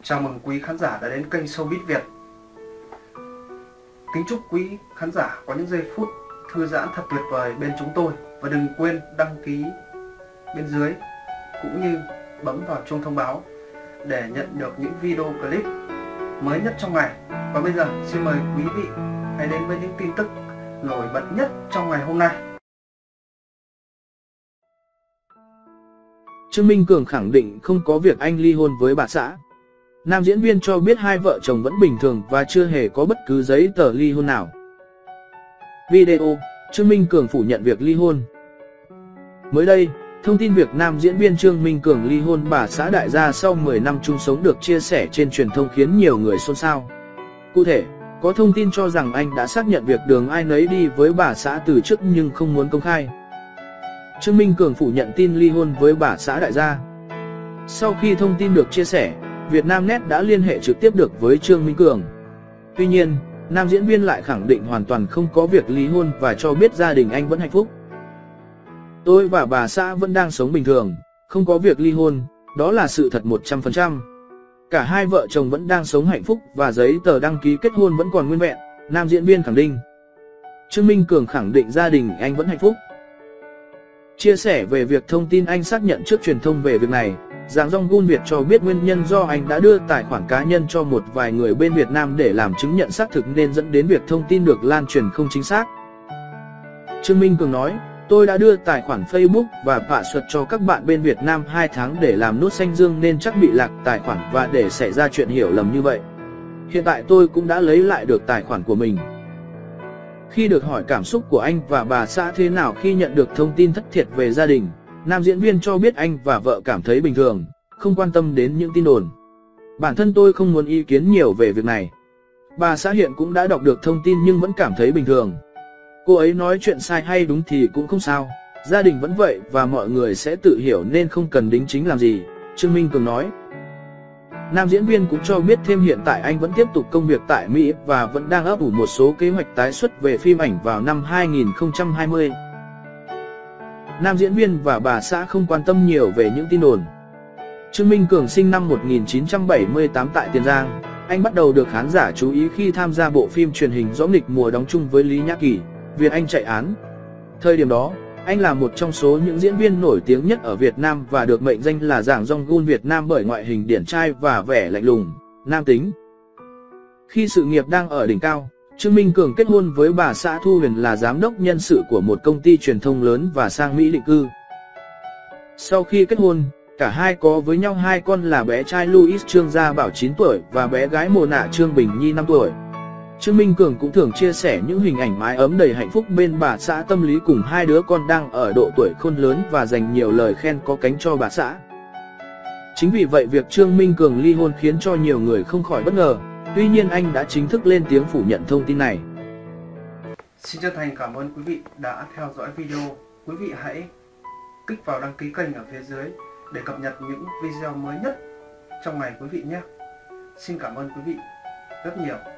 Chào mừng quý khán giả đã đến kênh Showbiz Việt. Kính chúc quý khán giả có những giây phút thư giãn thật tuyệt vời bên chúng tôi. Và đừng quên đăng ký bên dưới cũng như bấm vào chuông thông báo để nhận được những video clip mới nhất trong ngày. Và bây giờ xin mời quý vị hãy đến với những tin tức nổi bật nhất trong ngày hôm nay. Trương Minh Cường khẳng định không có việc anh ly hôn với bà xã. Nam diễn viên cho biết hai vợ chồng vẫn bình thường và chưa hề có bất cứ giấy tờ ly hôn nào. Video, Trương Minh Cường phủ nhận việc ly hôn. Mới đây, thông tin việc nam diễn viên Trương Minh Cường ly hôn bà xã Đại Gia sau 10 năm chung sống được chia sẻ trên truyền thông khiến nhiều người xôn xao. Cụ thể, có thông tin cho rằng anh đã xác nhận việc đường ai nấy đi với bà xã từ trước nhưng không muốn công khai. Trương Minh Cường phủ nhận tin ly hôn với bà xã Đại Gia. Sau khi thông tin được chia sẻ, Vietnamnet đã liên hệ trực tiếp được với Trương Minh Cường. Tuy nhiên, nam diễn viên lại khẳng định hoàn toàn không có việc ly hôn và cho biết gia đình anh vẫn hạnh phúc. Tôi và bà xã vẫn đang sống bình thường, không có việc ly hôn, đó là sự thật 100%. Cả hai vợ chồng vẫn đang sống hạnh phúc và giấy tờ đăng ký kết hôn vẫn còn nguyên vẹn, nam diễn viên khẳng định. Trương Minh Cường khẳng định gia đình anh vẫn hạnh phúc. Chia sẻ về việc thông tin anh xác nhận trước truyền thông về việc này, Giang Dong Gun Việt cho biết nguyên nhân do anh đã đưa tài khoản cá nhân cho một vài người bên Việt Nam để làm chứng nhận xác thực nên dẫn đến việc thông tin được lan truyền không chính xác. Trương Minh Cường nói, tôi đã đưa tài khoản Facebook và password cho các bạn bên Việt Nam 2 tháng để làm nút xanh dương nên chắc bị lạc tài khoản và để xảy ra chuyện hiểu lầm như vậy. Hiện tại tôi cũng đã lấy lại được tài khoản của mình. Khi được hỏi cảm xúc của anh và bà xã thế nào khi nhận được thông tin thất thiệt về gia đình, nam diễn viên cho biết anh và vợ cảm thấy bình thường, không quan tâm đến những tin đồn. Bản thân tôi không muốn ý kiến nhiều về việc này. Bà xã hiện cũng đã đọc được thông tin nhưng vẫn cảm thấy bình thường. Cô ấy nói chuyện sai hay đúng thì cũng không sao, gia đình vẫn vậy và mọi người sẽ tự hiểu nên không cần đính chính làm gì, Trương Minh Cường nói. Nam diễn viên cũng cho biết thêm hiện tại anh vẫn tiếp tục công việc tại Mỹ và vẫn đang ấp ủ một số kế hoạch tái xuất về phim ảnh vào năm 2020. Nam diễn viên và bà xã không quan tâm nhiều về những tin đồn. Trương Minh Cường sinh năm 1978 tại Tiền Giang. Anh bắt đầu được khán giả chú ý khi tham gia bộ phim truyền hình Rõ nghịch mùa đóng chung với Lý Nhã Kỳ, Việt Anh chạy án. Thời điểm đó, anh là một trong số những diễn viên nổi tiếng nhất ở Việt Nam và được mệnh danh là Giang Dong Gun Việt Nam bởi ngoại hình điển trai và vẻ lạnh lùng, nam tính. Khi sự nghiệp đang ở đỉnh cao, Trương Minh Cường kết hôn với bà xã Thu Huyền là giám đốc nhân sự của một công ty truyền thông lớn và sang Mỹ định cư. Sau khi kết hôn, cả hai có với nhau hai con là bé trai Louis Trương Gia Bảo 9 tuổi và bé gái Mồ Nạ Trương Bình Nhi 5 tuổi. Trương Minh Cường cũng thường chia sẻ những hình ảnh mái ấm đầy hạnh phúc bên bà xã tâm lý cùng hai đứa con đang ở độ tuổi khôn lớn và dành nhiều lời khen có cánh cho bà xã. Chính vì vậy việc Trương Minh Cường ly hôn khiến cho nhiều người không khỏi bất ngờ. Tuy nhiên anh đã chính thức lên tiếng phủ nhận thông tin này. Xin chân thành cảm ơn quý vị đã theo dõi video. Quý vị hãy kích vào đăng ký kênh ở phía dưới để cập nhật những video mới nhất trong ngày quý vị nhé. Xin cảm ơn quý vị rất nhiều.